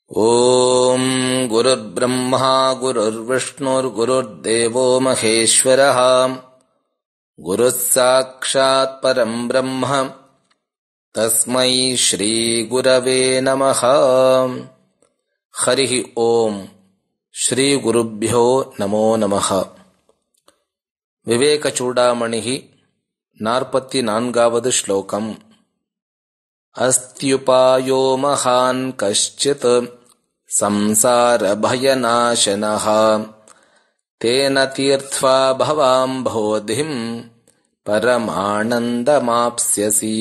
ஓம் குருர்ப்ரம்மா குருர்விஷ்ணுர் குருர்தேவோ மகேஸ்வரः குருஸ் சாக்ஷாத் பரம் பிரம்ம தஸ்மை ஸ்ரீ குரவே நமः. ஹரிஹி ஓம். ஸ்ரீ குருப்யோ நமோ நமः. விவேக சூடாமணிஹி 44வது ஸ்லோகம். அஸ்த்யுபாயோ மகான் கஷ்சித் சம்சார பயநாசனஹ தேன தீர்த்வா பவாம் போதிம் பரமானந்தமாப்ஸ்யசி.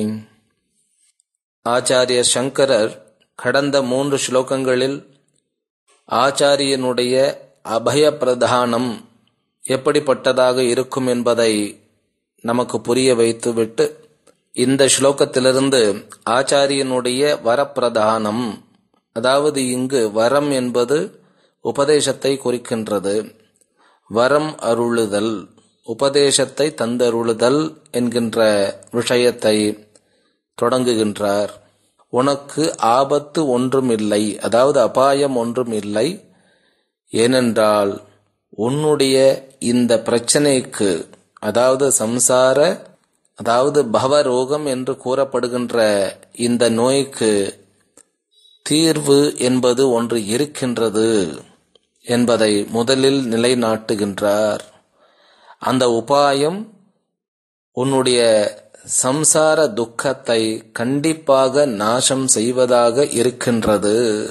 ஆச்சாரிய சங்கரர் கடந்த 3 ஸ்லோகங்களில் ஆச்சாரியனுடைய அபயப்பிரதானம் எப்படிப்பட்டதாக இருக்கும் என்பதை நமக்கு புரிய வைத்துவிட்டு இந்த ஸ்லோகத்திலிருந்து ஆச்சாரியனுடைய வரப்பிரதானம், அதாவது இங்கு வரம் என்பது உபதேசத்தை குறிக்கின்றது. வரம் அருளுதல், உபதேசத்தை தந்தருளுதல் என்கின்ற விஷயத்தை தொடங்குகின்றார். உனக்கு ஆபத்து ஒன்றும் இல்லை, அதாவது அபாயம் ஒன்றும் இல்லை. ஏனென்றால் உன்னுடைய இந்த பிரச்சனைக்கு, அதாவது சம்சார, அதாவது பவரோகம் என்று கூறப்படுகின்ற இந்த நோய்க்கு தீர்வு என்பது ஒன்று இருக்கின்றது என்பதை முதலில் நிலைநாட்டுகின்றார். அந்த உபாயம் உன்னுடைய சம்சார துக்கத்தை கண்டிப்பாக நாசம் செய்வதாக இருக்கின்றது.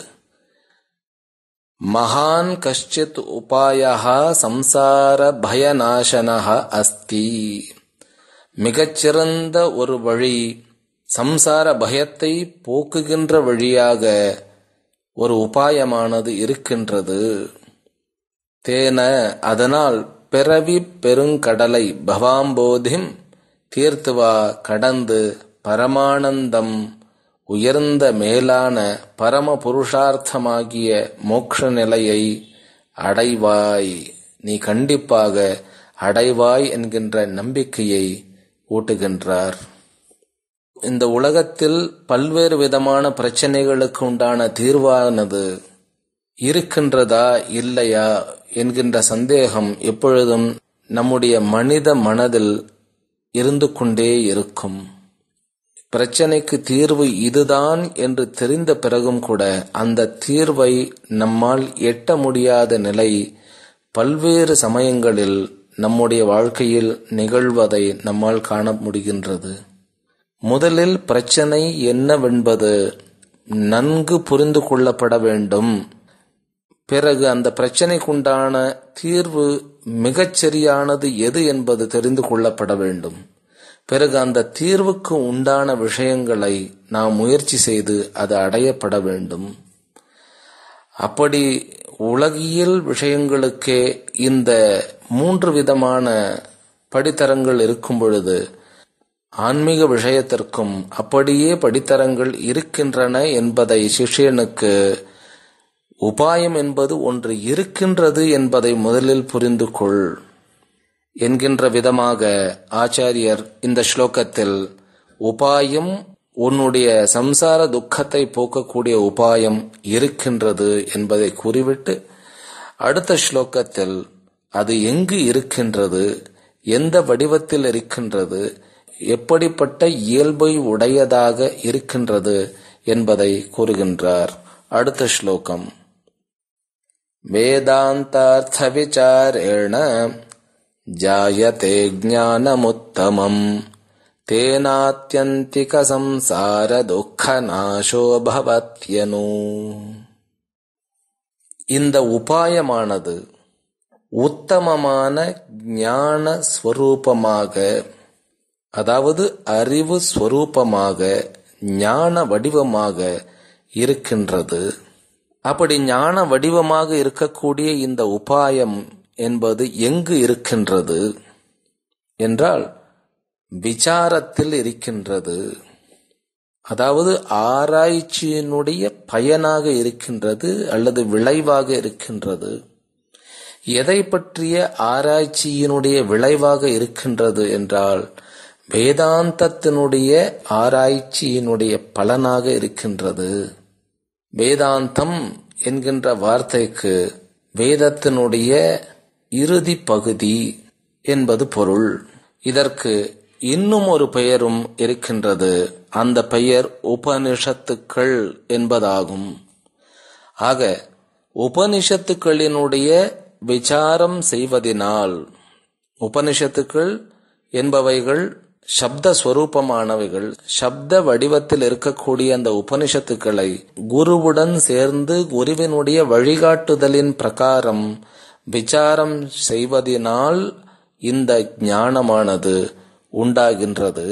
மகான் கஷ்சித் உபாயः சம்சார பயநாசனः அஸ்தி. மிகச்சிறந்த ஒரு வழி, சம்சார பயத்தை போக்குகின்ற வழியாக ஒரு உபாயமானது இருக்கின்றது. தேன, அதனால் பிறவி பெருங்கடலை பவாம்போதிம் தீர்த்துவா, கடந்து பரமானந்தம், உயர்ந்த மேலான பரம புருஷார்த்தமாகிய மோட்ச நிலையை அடைவாய். நீ கண்டிப்பாக அடைவாய் என்கின்ற நம்பிக்கையை ஊட்டுகின்றார். இந்த உலகத்தில் பல்வேறு விதமான பிரச்சனைகளுக்கு உண்டான தீர்வானது இருக்கின்றதா இல்லையா என்கின்ற சந்தேகம் எப்பொழுதும் நம்முடைய மனித மனதில் இருந்து கொண்டே இருக்கும். பிரச்சனைக்கு தீர்வு இதுதான் என்று தெரிந்த பிறகும் கூட அந்த தீர்வை நம்மால் எட்ட முடியாத நிலை பல்வேறு சமயங்களில் நம்முடைய வாழ்க்கையில் நிகழ்வதை நம்மால் காண முடிகின்றது. முதலில் பிரச்சனை என்னவென்பது நன்கு புரிந்து கொள்ளப்பட வேண்டும். பிறகு அந்த பிரச்சனைக்குண்டான தீர்வு மிகச்சரியானது எது என்பது தெரிந்து கொள்ளப்பட வேண்டும். பிறகு அந்த தீர்வுக்கு உண்டான விஷயங்களை நாம் முயற்சி செய்து அது அடையப்பட வேண்டும். அப்படி உலகியல் விஷயங்களுக்கே இந்த 3 விதமான படித்தரங்கள் இருக்கும் பொழுது, ஆன்மீக விஷயத்திற்கும் அப்படியே படித்தரங்கள் இருக்கின்றன என்பதை சிஷ்யனுக்கு உபாயம் என்பது ஒன்று இருக்கின்றது என்பதை முதலில் புரிந்து கொள் என்கின்ற விதமாக ஆச்சாரியர் இந்த ஸ்லோகத்தில் உபாயம், உன்னுடைய சம்சார துக்கத்தை போக்கக்கூடிய உபாயம் இருக்கின்றது என்பதை கூறிவிட்டு அடுத்த ஸ்லோகத்தில் அது எங்கு இருக்கின்றது, எந்த வடிவத்தில் இருக்கின்றது, எப்படிப்பட்ட இயல்பை உடையதாக இருக்கின்றது என்பதை கூறுகின்றார். அடுத்த ஸ்லோகம். வேதாந்தார்த்த விசாரேண ஜாயதே ஞானமுத்தமம் தேனாத்யந்திக சம்சார துக்க நாசோ பவத்யனு. இந்த உபாயமானது உத்தமமான ஞான ஸ்வரூபமாக, அதாவது அறிவு ஸ்வரூபமாக, ஞான வடிவமாக இருக்கின்றது. அப்படி ஞான வடிவமாக இருக்கக்கூடிய இந்த உபாயம் என்பது எங்கு இருக்கின்றது என்றால் விசாரத்தில் இருக்கின்றது. அதாவது ஆராய்ச்சியினுடைய பயனாக இருக்கின்றது அல்லது விளைவாக இருக்கின்றது. எதை பற்றிய ஆராய்ச்சியினுடைய விளைவாக இருக்கின்றது என்றால் வேதாந்தத்தினுடைய ஆராய்ச்சியினுடைய பலனாக இருக்கின்றது. வேதாந்தம் என்கின்ற வார்த்தைக்கு வேதத்தினுடைய இறுதி பகுதி என்பது பொருள். இதற்கு இன்னும் ஒரு பெயரும் இருக்கின்றது. அந்த பெயர் உபனிஷத்துக்கள் என்பதாகும். ஆக உபனிஷத்துக்களினுடைய விசாரம் செய்வதினால், உபனிஷத்துக்கள் என்பவைகள் சப்த ஸ்வரூபமானவைகள், சப்த வடிவத்தில் இருக்கக்கூடிய அந்த உபனிஷத்துக்களை குருவுடன் சேர்ந்து குருவினுடைய வழிகாட்டுதலின் பிரகாரம் விசாரம் செய்வதினால் இந்த ஞானமானது உண்டாகின்றது.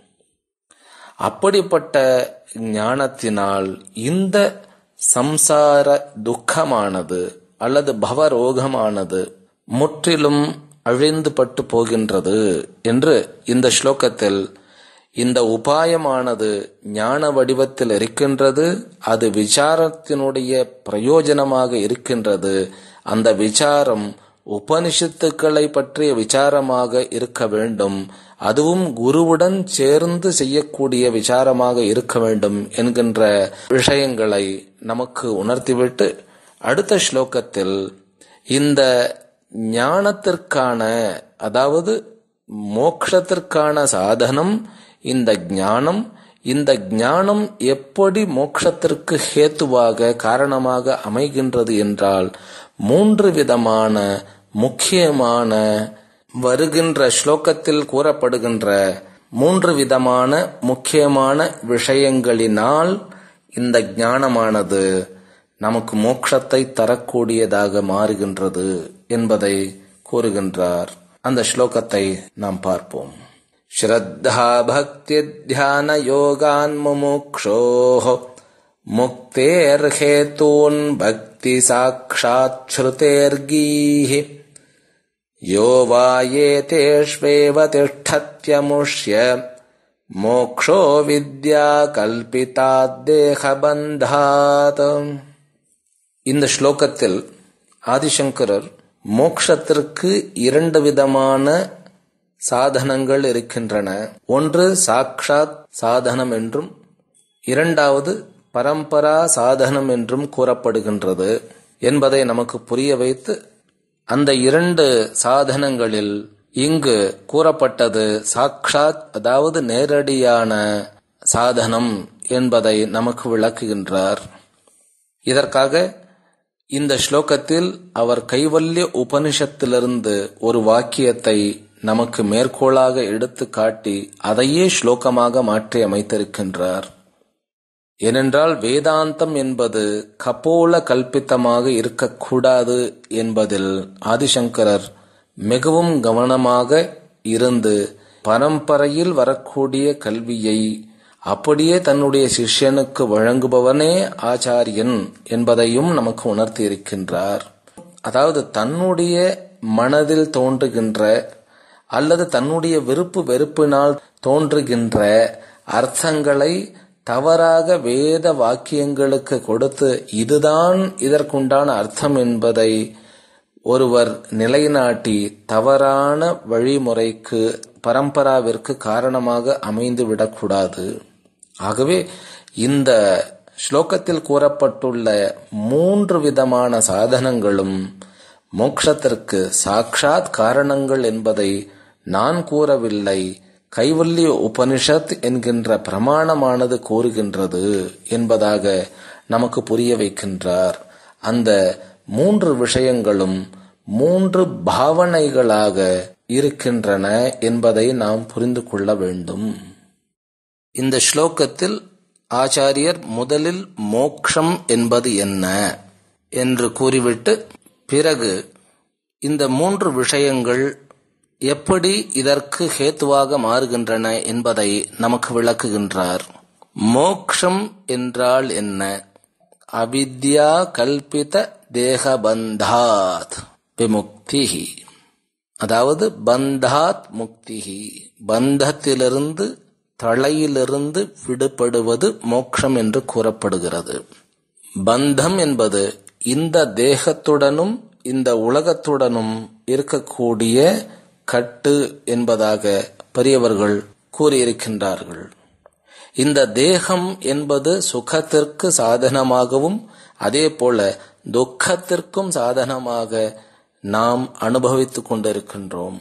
அப்படிப்பட்ட ஞானத்தினால் இந்த சம்சார துக்கமானது அல்லது பவரோகமானது முற்றிலும் அழிந்து பட்டு போகின்றது என்று இந்த ஸ்லோகத்தில் இந்த உபாயமானது ஞான வடிவத்தில் இருக்கின்றது. அது விசாரத்தினுடைய பிரயோஜனமாக இருக்கின்றது. அந்த விசாரம் உபனிஷத்துக்களை பற்றிய விசாரமாக இருக்க வேண்டும். அதுவும் குருவுடன் சேர்ந்து செய்யக்கூடிய விசாரமாக இருக்க வேண்டும் என்கின்ற விஷயங்களை நமக்கு உணர்த்திவிட்டு அடுத்த ஸ்லோகத்தில் இந்த ஞானத்திற்கான, அதாவது மோக்ஷத்திற்கான சாதனம் இந்த ஞானம். இந்த ஞானம் எப்படி மோக்ஷத்திற்கு ஹேத்துவாக காரணமாக அமைகின்றது என்றால் 3 விதமான முக்கியமான வருகின்ற ஸ்லோகத்தில் கூறப்படுகின்ற 3 விதமான முக்கியமான விஷயங்களினால் இந்த ஞானமானது நமக்கு மோட்சத்தை தரக்கூடியதாக மாறுகின்றது என்பதை கூறுகின்றார். அந்த ஸ்லோகத்தை நாம் பார்ப்போம். ஸ்ரத்தா பக்தி தியான யோகான் முமுக்ஷோஹ முக்தேர்ஹேதூன் பக்தி சாக்ஷாத் ஸ்ருதேர்கீஹி யோ வாயேதேஷ்வேவ திஷ்டத்யமுஷ்ய மோக்ஷோ வித்யா கல்பிதாத் தேஹபந்தாத். இந்த ஸ்லோகத்தில் ஆதிசங்கரர் மோக்ஷத்திற்கு 2 விதமான சாதனங்கள் இருக்கின்றன. ஒன்று சாக்ஷாத் சாதனம் என்றும், இரண்டாவது பரம்பரா சாதனம் என்றும் கூறப்படுகின்றது என்பதை நமக்கு புரிய வைத்து, அந்த 2 சாதனங்களில் இங்கு கூறப்பட்டது சாக்ஷாத், அதாவது நேரடியான சாதனம் என்பதை நமக்கு விளக்குகின்றார். இதற்காக இந்த ஸ்லோகத்தில் அவர் கைவல்ய உபனிஷத்திலிருந்து ஒரு வாக்கியத்தை நமக்கு மேற்கோளாக எடுத்து காட்டி அதையே ஸ்லோகமாக மாற்றி அமைத்திருக்கின்றார். ஏனென்றால் வேதாந்தம் என்பது கபோல கல்பித்தமாக இருக்கக்கூடாது என்பதில் ஆதிசங்கரர் மிகவும் கவனமாக இருந்து பரம்பரையில் வரக்கூடிய கல்வியை அப்படியே தன்னுடைய சிஷ்யனுக்கு வழங்குபவனே ஆச்சாரியன் என்பதையும் நமக்கு உணர்த்தி இருக்கின்றார். அதாவது தன்னுடைய மனதில் தோன்றுகின்ற அல்லது தன்னுடைய விருப்பு வெறுப்பினால் தோன்றுகின்ற அர்த்தங்களை தவறாக வேத வாக்கியங்களுக்கு கொடுத்து இதுதான் இதற்குண்டான அர்த்தம் என்பதை ஒருவர் நிலைநாட்டி தவறான வழிமுறைக்கு பரம்பராவிற்கு காரணமாக அமைந்து விடக்கூடாது. ஆகவே இந்த ஸ்லோகத்தில் கூறப்பட்டுள்ள 3 விதமான சாதனங்களும் மோக்ஷத்திற்கு சாக்ஷாத் காரணங்கள் என்பதை நான் கூறவில்லை, கைவல்ய உபனிஷத் என்கின்ற பிரமாணமானது கூறுகின்றது என்பதாக நமக்கு புரிய வைக்கின்றார். அந்த 3 விஷயங்களும் 3 பாவனைகளாக இருக்கின்றன என்பதை நாம் புரிந்து கொள்ள வேண்டும். இந்த ஸ்லோகத்தில் ஆச்சாரியர் முதலில் மோக்ஷம் என்பது என்ன என்று கூறிவிட்டு பிறகு இந்த 3 விஷயங்கள் எப்படி இதற்கு ஹேத்துவாக மாறுகின்றன என்பதை நமக்கு விளக்குகின்றார். மோக்ஷம் என்றால் என்ன? அவித்யா கல்பித தேகபந்தாத் விமுக்திஹி, அதாவது பந்தாத் முக்திஹி, பந்தத்திலிருந்து தலையிலிருந்து விடுபடுவது மோக்ஷம் என்று கூறப்படுகிறது. பந்தம் என்பது இந்த தேகத்துடனும் இந்த உலகத்துடனும் இருக்கக்கூடிய கட்டு என்பதாக பெரியவர்கள் கூறியிருக்கின்றார்கள். இந்த தேகம் என்பது சுகத்திற்கு சாதனமாகவும் அதே போல துக்கத்திற்கும் சாதனமாக நாம் அனுபவித்துக் கொண்டிருக்கின்றோம்.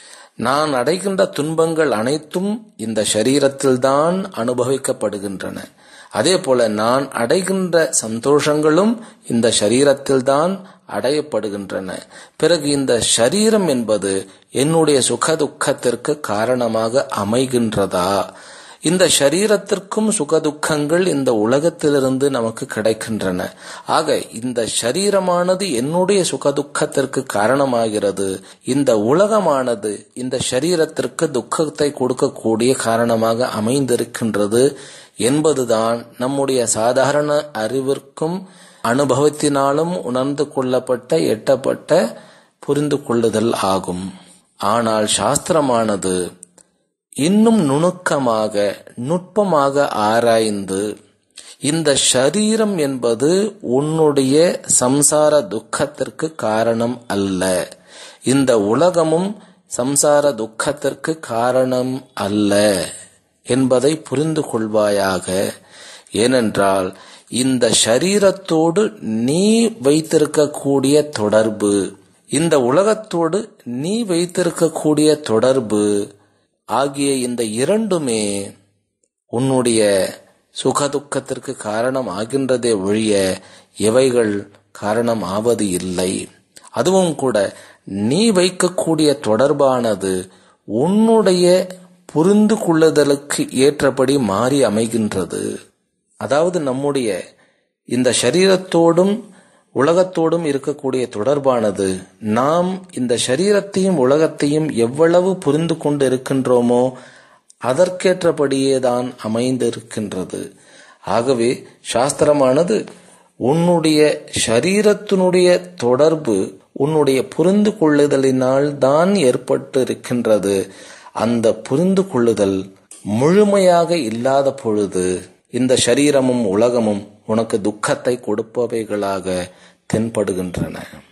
நான் அடைகின்ற துன்பங்கள் அனைத்தும் இந்த சரீரத்தில்தான் அனுபவிக்கப்படுகின்றன. அதே போல நான் அடைகின்ற சந்தோஷங்களும் இந்த சரீரத்தில்தான் அடையப்படுகின்றன. பிறகு இந்த சரீரம் என்பது என்னுடைய சுக துக்கத்திற்கு காரணமாக அமைகின்றதா? இந்த சரீரத்திற்கும் சுகதுக்கங்கள் இந்த உலகத்திலிருந்து நமக்கு கிடைக்கின்றன. ஆக இந்த சரீரமானது என்னுடைய சுகதுக்கத்திற்கு காரணமாகிறது. இந்த உலகமானது இந்த சரீரத்திற்கு துக்கத்தை கொடுக்கக்கூடிய காரணமாக அமைந்திருக்கின்றது என்பதுதான் நம்முடைய சாதாரண அறிவிற்கும் அனுபவத்தினாலும் உணர்ந்து கொள்ளப்பட்ட எட்டப்பட்ட புரிந்து கொள்ளுதல் ஆகும். ஆனால் சாஸ்திரமானது இன்னும் நுணுக்கமாக நுட்பமாக ஆராய்ந்து இந்த சரீரம் என்பது உன்னுடைய சம்சார துக்கத்திற்கு காரணம் அல்ல, இந்த உலகமும் சம்சார துக்கத்திற்கு காரணம் அல்ல என்பதை புரிந்து கொள்வாயாக. ஏனென்றால் இந்த சரீரத்தோடு நீ வைத்திருக்கக்கூடிய தொடர்பு, இந்த உலகத்தோடு நீ வைத்திருக்கக்கூடிய தொடர்பு ஆகிய இந்த இரண்டுமே உன்னுடைய சுகதுக்கத்திற்கு காரணம் ஆகின்றதே ஒழிய இவைகள் காரணம் ஆவது இல்லை. அதுவும் கூட நீ வைக்கக்கூடிய தொடர்பானது உன்னுடைய புரிந்து கொள்ளுதலுக்கு ஏற்றபடி மாறி அமைகின்றது. அதாவது நம்முடைய இந்த சரீரத்தோடும் உலகத்தோடும் இருக்கக்கூடிய தொடர்பானது நாம் இந்த சரீரத்தையும் உலகத்தையும் எவ்வளவு புரிந்து கொண்டு இருக்கின்றோமோ அதற்கேற்றபடியே தான் அமைந்திருக்கின்றது. ஆகவே சாஸ்திரமானது உன்னுடைய சரீரத்தினுடைய தொடர்பு உன்னுடைய புரிந்து கொள்ளுதலினால் தான் ஏற்பட்டு இருக்கின்றது. அந்த புரிந்து கொள்ளுதல் முழுமையாக இல்லாத பொழுது இந்த சரீரமும் உலகமும் உனக்கு துக்கத்தை கொடுப்பவைகளாக தென்படுகின்றன.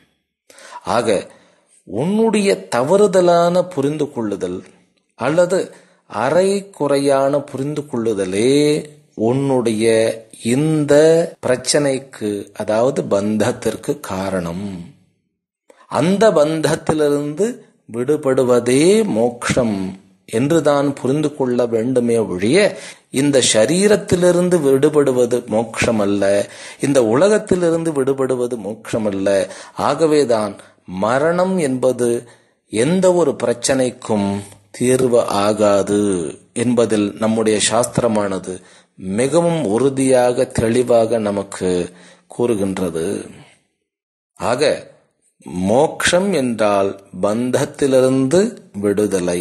ஆக உன்னுடைய தவறுதலான புரிந்து கொள்ளுதல் அல்லது அரை குறையான புரிந்து கொள்ளுதலே உன்னுடைய இந்த பிரச்சனைக்கு, அதாவது பந்தத்திற்கு காரணம். அந்த பந்தத்திலிருந்து விடுபடுவதே மோட்சம் என்றுதான் புரிந்து கொள்ள வேண்டுமே ஒழிய இந்த சரீரத்திலிருந்து விடுபடுவது மோட்சம் அல்ல, இந்த உலகத்திலிருந்து விடுபடுவது மோட்சம் அல்ல. ஆகவேதான் மரணம் என்பது எந்த ஒரு பிரச்சனைக்கும் தீர்வு ஆகாது என்பதில் நம்முடைய சாஸ்திரமானது மிகவும் உறுதியாக தெளிவாக நமக்கு கூறுகின்றது. ஆக மோக்ஷம் என்றால் பந்தத்திலிருந்து விடுதலை.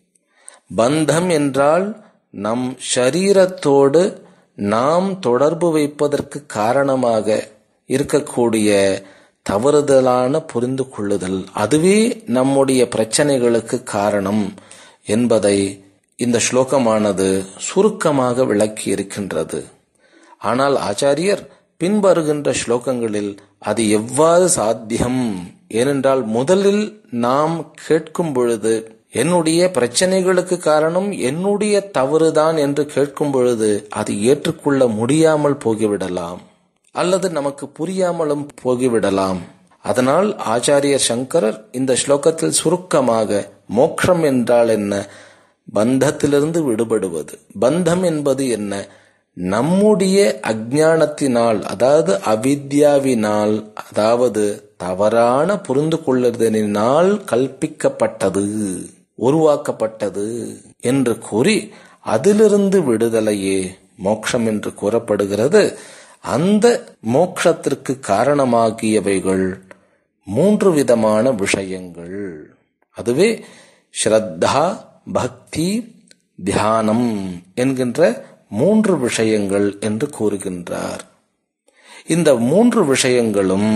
பந்தம் என்றால் நம் ஷரீரத்தோடு நாம் தொடர்பு வைப்பதற்கு காரணமாக இருக்கக்கூடிய தவறுதலான புரிந்து கொள்ளுதல், அதுவே நம்முடைய பிரச்சனைகளுக்கு காரணம் என்பதை இந்த ஸ்லோகமானது சுருக்கமாக விளக்கி இருக்கின்றது. ஆனால் ஆச்சாரியர் பின்வருகின்ற ஸ்லோகங்களில் அது எவ்வாறு சாத்தியம், ஏனென்றால் முதலில் நாம் கேட்கும் பொழுது என்னுடைய பிரச்சனைகளுக்கு காரணம் என்னுடைய தவறுதான் என்று கேட்கும் பொழுது அது ஏற்றுக்கொள்ள முடியாமல் போகிவிடலாம் அல்லது நமக்கு புரியாமலும் போகிவிடலாம். அதனால் ஆச்சாரியர் சங்கரர் இந்த ஸ்லோகத்தில் சுருக்கமாக மோக்ஷம் என்றால் என்ன, பந்தத்திலிருந்து விடுபடுவது. பந்தம் என்பது என்ன, நம்முடைய அஞ்ஞானத்தினால், அதாவது அவித்யாவினால், அதாவது தவறான புரிந்து கொள்ளுதலினால் கல்பிக்கப்பட்டது, உருவாக்கப்பட்டது என்று கூறி அதிலிருந்து விடுதலையே மோட்சம் என்று கூறப்படுகிறது. அந்த மோட்சத்திற்கு காரணமாகியவைகள் 3 விதமான விஷயங்கள். அதுவே ஸ்ரத்தா, பக்தி, தியானம் என்கின்ற 3 விஷயங்கள் என்று கூறுகின்றார். இந்த 3 விஷயங்களும்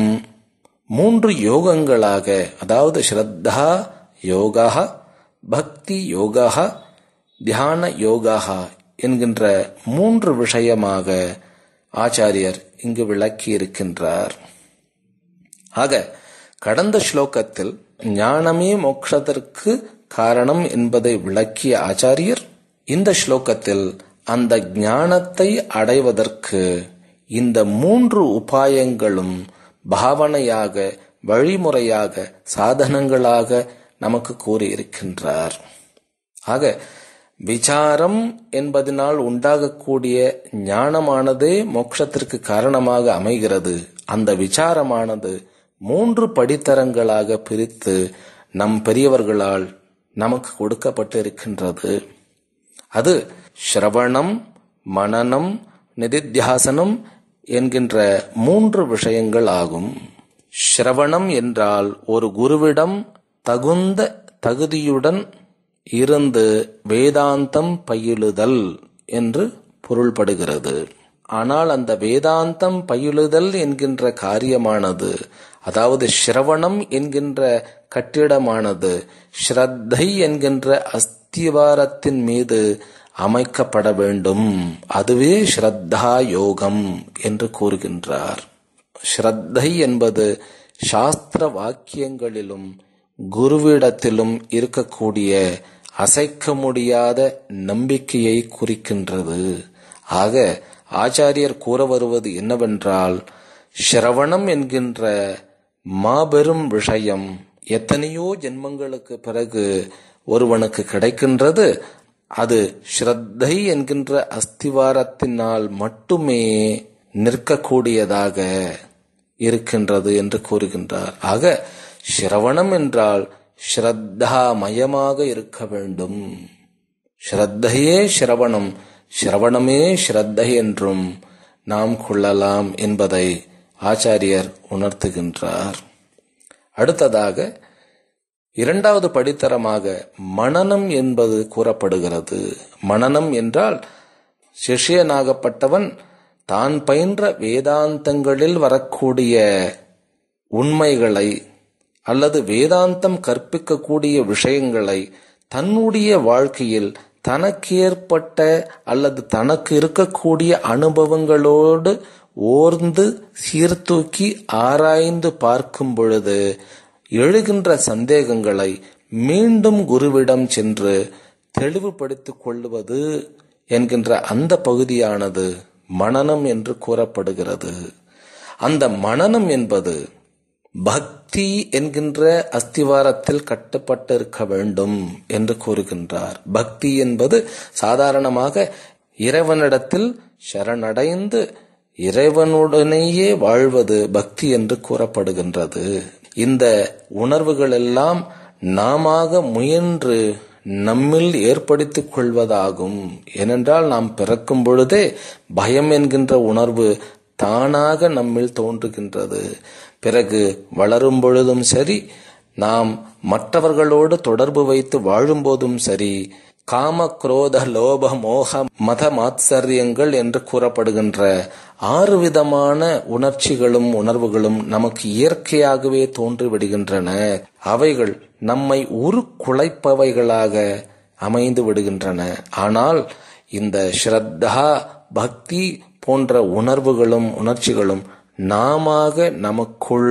3 யோகங்களாக, அதாவது ஸ்ரத்தா யோகா, பக்தி யோகா, தியான யோகா என்கின்ற 3 விஷயமாக ஆச்சாரியர் இங்கு விளக்கி இருக்கின்றார். ஆக கடந்த ஸ்லோகத்தில் ஞானமே மோட்சத்திற்கு காரணம் என்பதை விளக்கிய ஆச்சாரியர் இந்த ஸ்லோகத்தில் அந்த ஞானத்தை அடைவதற்கு இந்த 3 உபாயங்களும் பாவனையாக, வழிமுறையாக, சாதனங்களாக நமக்கு கூறியிருக்கின்றார். ஆக விசாரம் என்பதனால் உண்டாகக்கூடிய ஞானமானதே மோட்சத்திற்கு காரணமாக அமைகிறது. அந்த விசாரமானது 3 படித்தரங்களாக பிரித்து நம் பெரியவர்களால் நமக்கு கொடுக்கப்பட்டிருக்கின்றது. அது ஸ்ரவணம், மனனம், நிதித்தியாசனம் என்கின்ற 3 விஷயங்கள் ஆகும். ஸ்ரவணம் என்றால் ஒரு குருவிடம் தகுந்த தகுதியுடன் இருந்து வேதாந்தம் பயிலுதல் என்று பொருள்படுகிறது. ஆனால் அந்த வேதாந்தம் பயிலுதல் என்கின்ற காரியமானது, அதாவது ஸ்ரவணம் என்கின்ற கட்டிடமானது ஸ்ரத்தை என்கின்ற அஸ்திவாரத்தின் மீது அமைக்கப்பட வேண்டும். அதுவே ஸ்ரத்தா யோகம் என்று கூறுகின்றார். ஸ்ரத்தை என்பது சாஸ்திர வாக்கியங்களிலும் குருவிடத்திலும் இருக்கக்கூடிய அசைக்க முடியாத நம்பிக்கையை குறிக்கின்றது. ஆக ஆச்சாரியர் கூற வருவது என்னவென்றால், ஸ்ரவணம் என்கின்ற மாபெரும் விஷயம் எத்தனையோ ஜென்மங்களுக்கு பிறகு ஒருவனுக்கு கிடைக்கின்றது. அது ஸ்ரத்தை என்கின்ற அஸ்திவாரத்தினால் மட்டுமே நிற்கக்கூடியதாக இருக்கின்றது என்று கூறுகின்றார். ஆக ஸ்ரவணம் என்றால் ஸ்ரத்தாமயமாக இருக்க வேண்டும். ஸ்ரத்தையே ஸ்ரவணம், ஸ்ரவணமே ஸ்ரத்தை என்றும் நாம் கொள்ளலாம் என்பதை ஆச்சாரியர் உணர்த்துகின்றார். அடுத்ததாக 2வது படித்தரமாக மனனம் என்பது கூறப்படுகிறது. மனனம் என்றால் சிஷ்யனாகப்பட்டவன் தான் பயின்ற வேதாந்தங்களில் வரக்கூடிய உண்மைகளை அல்லது வேதாந்தம் கற்பிக்கக்கூடிய விஷயங்களை தன்னுடைய வாழ்க்கையில் தனக்கு ஏற்பட்ட அல்லது தனக்கு இருக்கக்கூடிய அனுபவங்களோடு ஓர்ந்து சீர்தூக்கி ஆராய்ந்து பார்க்கும் பொழுது எழுகின்ற சந்தேகங்களை மீண்டும் குருவிடம் சென்று தெளிவுபடுத்திக் கொள்வது என்கின்ற அந்த பகுதியானது மனனம் என்று கூறப்படுகிறது. அந்த மனனம் என்பது பக்தி என்கின்ற அஸ்திவாரத்தில் கட்டப்பட்டிருக்க வேண்டும் என்று கூறுகின்றார். பக்தி என்பது சாதாரணமாக இறைவனிடத்தில் சரணடைந்து இறைவனுடனேயே வாழ்வது பக்தி என்று கூறப்படுகின்றது. இந்த உணர்வுகள் எல்லாம் நாமாக முயன்று நம்மில் ஏற்படுத்திக் கொள்வதாகும். ஏனென்றால் நாம் பிறக்கும் பொழுதே பயம் என்கின்ற உணர்வு தானாக நம்மில் தோன்றுகின்றது. பிறகு வளரும் பொழுதும் சரி, நாம் மற்றவர்களோடு தொடர்பு வைத்து வாழும்போதும் சரி, காம, குரோத, லோப, மோக, மத மாத்சரியங்கள் என்று கூறப்படுகின்ற 6 விதமான உணர்ச்சிகளும் உணர்வுகளும் நமக்கு இயற்கையாகவே தோன்றிவிடுகின்றன. அவைகள் நம்மை உருக்குலைப்பவைகளாக அமைந்து விடுகின்றன. ஆனால் இந்த ஸ்ரத்தா, பக்தி போன்ற உணர்வுகளும் உணர்ச்சிகளும் நாமாக நமக்குள்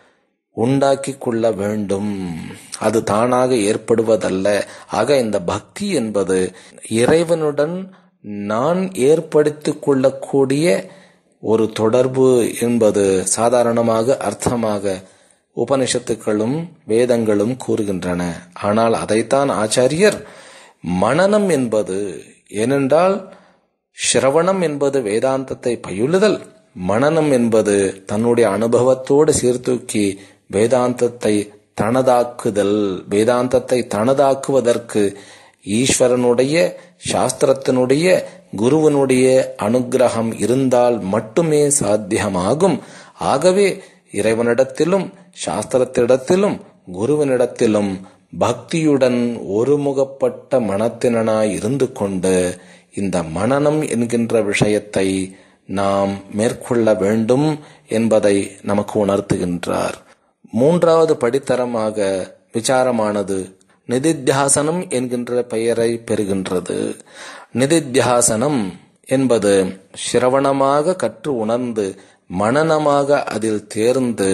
உண்டாக்கி கொள்ள வேண்டும். அது தானாக ஏற்படுவதல்ல. ஆக இந்த பக்தி என்பது இறைவனுடன் நான் ஏற்படுத்திக் கொள்ளக்கூடிய ஒரு தொடர்பு என்பது சாதாரணமாக அர்த்தமாக உபனிஷத்துக்களும் வேதங்களும் கூறுகின்றன. ஆனால் அதைத்தான் ஆச்சாரியர் மனனம் என்பது, ஏனென்றால் ஸ்ரவணம் என்பது வேதாந்தத்தை பயிலுதல், மனனம் என்பது தன்னுடைய அனுபவத்தோடு சீர்தூக்கி வேதாந்தத்தை தனதாக்குதல். வேதாந்தத்தை தனதாக்குவதற்கு ஈஸ்வரனுடைய, சாஸ்திரத்தினுடைய, குருவனுடைய அனுக்கிரகம் இருந்தால் மட்டுமே சாத்தியமாகும். ஆகவே இறைவனிடத்திலும் சாஸ்திரத்திடத்திலும் குருவனிடத்திலும் பக்தியுடன் ஒருமுகப்பட்ட மனத்தினாய் இருந்து கொண்டு இந்த மனனம் என்கின்ற விஷயத்தை நாம் மேற்கொள்ள வேண்டும் என்பதை நமக்கு உணர்த்துகின்றார். 3வது படித்தரமாக விசாரமானது நிதித்தியாசனம் என்கின்ற பெயரை பெறுகின்றது. நிதித்தியாசனம் என்பது சிரவணமாக கற்று உணர்ந்து மனனமாக அதில் தேர்ந்து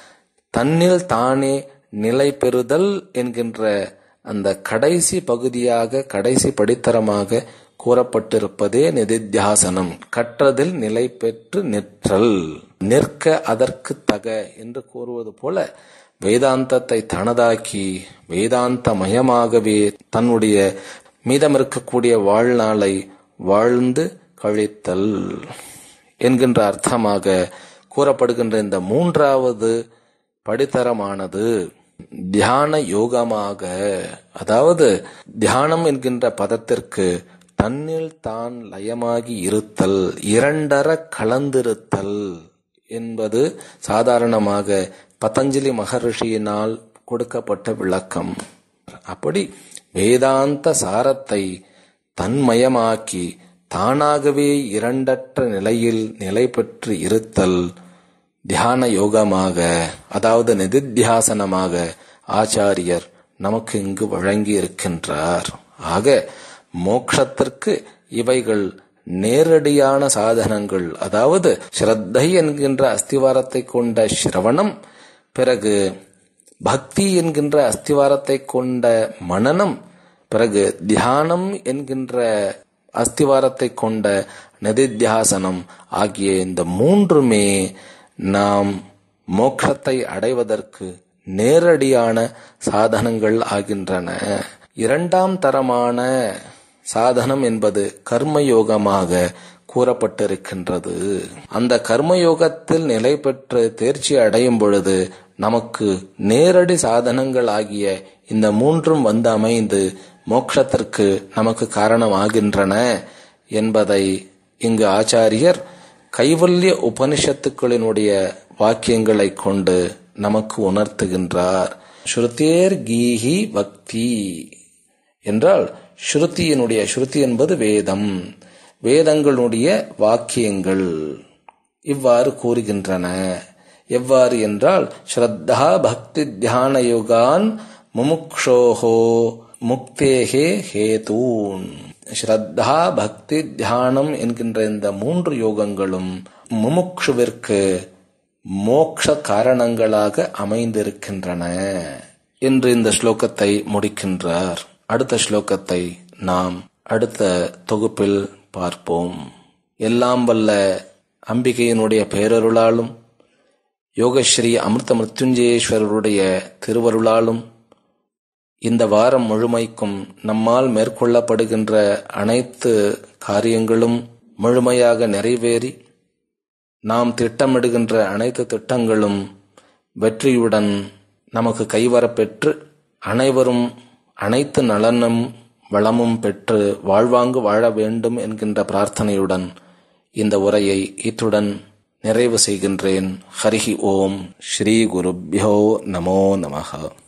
தன்னில் தானே நிலை பெறுதல் என்கின்ற அந்த கடைசி பகுதியாக, கடைசி படித்தரமாக கூறப்பட்டிருப்பதே நிதித்தியாசனம். கற்றதில் நிலை பெற்று நிற்றல், நிற்க அதற்கு தக என்று கூறுவது போல வேதாந்தத்தை தனதாக்கி வேதாந்த மயமாகவே தன்னுடைய மீதமிருக்கக்கூடிய வாழ்நாளை வாழ்ந்து கழித்தல் என்கின்ற அர்த்தமாக கூறப்படுகின்ற இந்த மூன்றாவது படித்தரமானது தியான யோகமாக, அதாவது தியானம் என்கின்ற பதத்திற்கு தன்னில் தான் லயமாகி இருத்தல், இரண்டர கலந்திருத்தல் என்பது சாதாரணமாக பதஞ்சலி மகரிஷியினால் கொடுக்கப்பட்ட விளக்கம். அப்படி வேதாந்த சாரத்தை தன்மயமாக்கி தானாகவே இரண்டற்ற நிலையில் நிலை பெற்று இருத்தல் தியான யோகமாக, அதாவது நிதித்தியாசனமாக ஆச்சாரியர் நமக்கு இங்கு வழங்கி இருக்கின்றார். ஆக மோட்சத்திற்கு இவைகள் நேரடியான சாதனங்கள். அதாவது ஸ்ரத்தை என்கின்ற அஸ்திவாரத்தை கொண்ட சிரவணம், பிறகு பக்தி என்கின்ற அஸ்திவாரத்தை கொண்ட மனனம், பிறகு தியானம் என்கின்ற அஸ்திவாரத்தை கொண்ட நிதித்தியாசனம் ஆகிய இந்த மூன்றுமே நாம் மோட்சத்தை அடைவதற்கு நேரடியான சாதனங்கள் ஆகின்றன. இரண்டாம் தரமான சாதனம் என்பது கர்மயோகமாக கூறப்பட்டிருக்கின்றது. அந்த கர்மயோகத்தில் நிலை பெற்று தேர்ச்சி அடையும் பொழுது நமக்கு நேரடி சாதனங்கள் ஆகிய இந்த மூன்றும் வந்து அமைந்து மோட்சத்திற்கு நமக்கு காரணமாகின்றன என்பதை இங்கு ஆச்சாரியர் கைவல்ய உபனிஷத்துக்களினுடைய வாக்கியங்களை கொண்டு நமக்கு உணர்த்துகின்றார். ஸ்ருதேர் கீஹி பக்தி என்றால் ஸ்ருதியினுடைய, ஸ்ருதி என்பது வேதம், வேதங்களுடைய வாக்கியங்கள் இவ்வாறு கூறுகின்றன. எவ்வாறு என்றால் ஸ்ரத்தா பக்தி தியான யோகான் முமுக்ஷோஹோ முக்தேஹே ஹேதூன். ஸ்ரத்தா பக்தி தியானம் என்கின்ற இந்த மூன்று யோகங்களும் முமுக்ஷுவிற்கு மோக்ஷ காரணங்களாக அமைந்திருக்கின்றன என்று இந்த ஸ்லோகத்தை முடிக்கின்றார். அடுத்த ஸ்லோகத்தை நாம் அடுத்த தொகுப்பில் பார்ப்போம். எல்லாம் வல்ல அம்பிகையினுடைய பேரருளாலும் யோகஸ்ரீ அமிர்த மிருத்யுஞ்சயேஸ்வரருடைய திருவருளாலும் இந்த வாரம் முழுமைக்கும் நம்மால் மேற்கொள்ளப்படுகின்ற அனைத்து காரியங்களும் முழுமையாக நிறைவேறி நாம் திட்டமிடுகின்ற அனைத்து திட்டங்களும் வெற்றியுடன் நமக்கு கைவரப்பெற்று அனைவரும் அனைத்து நலனும் வளமும் பெற்று வாழ்வாங்கு வாழ வேண்டும் என்கின்ற பிரார்த்தனையுடன் இந்த உரையை இத்துடன் நிறைவு செய்கின்றேன். ஹரிஹி ஓம். ஸ்ரீ குருப்யோ நமோ நமஹ.